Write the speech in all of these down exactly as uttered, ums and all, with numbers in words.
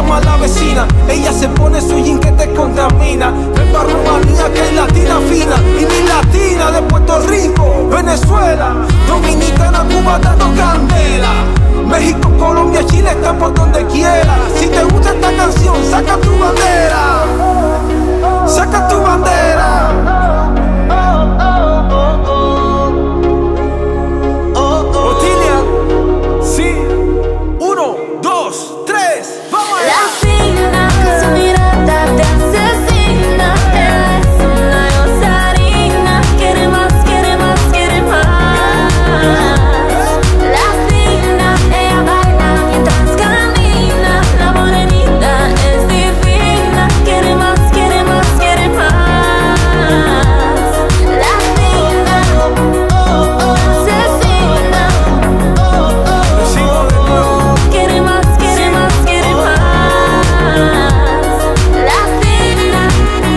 toma la vecina. Ella se pone su jean que te contamina. Vengo a Rumanía que es latina fina. Y mi latina de Puerto Rico, Venezuela, Dominicana, Cuba dando candela. México, Colombia, Chile están por donde quiera. Si te gusta esta canción, saca tu bandera. Saca tu bandera. Otilia, sí. Uno, dos, tres, vamos allá. La fina, que su mirada te asesina. Ella es una rosarina. Quiere más, quiere más, quiere más. La fina, ella baila mientras camina. La morenita es divina. Quiere más, quiere más, quiere más. La fina, asesina. Decimos de nuevo. Quiere más, quiere más, quiere más. La fina.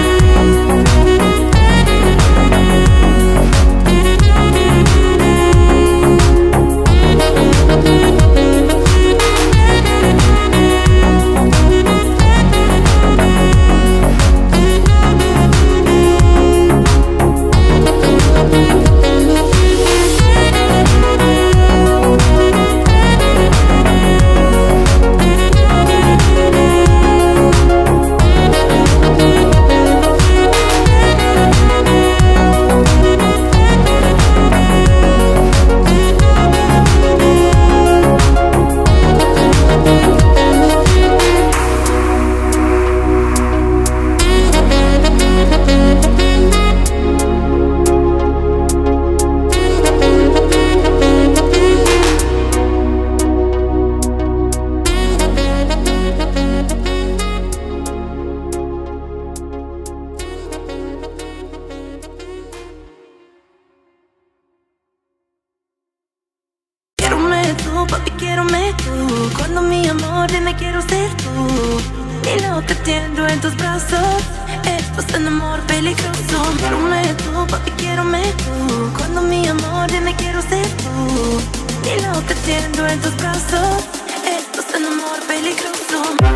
Quiérome tú, papi, quiérome tú. Cuando mi amor dime quiero ser tú. Y lo que entiendo en tus brazos, esto es un amor peligroso. Quiérome tú, papi, quiérome tú. Cuando mi amor dime quiero ser tú. Y lo que entiendo en tus brazos, esto es un amor peligroso.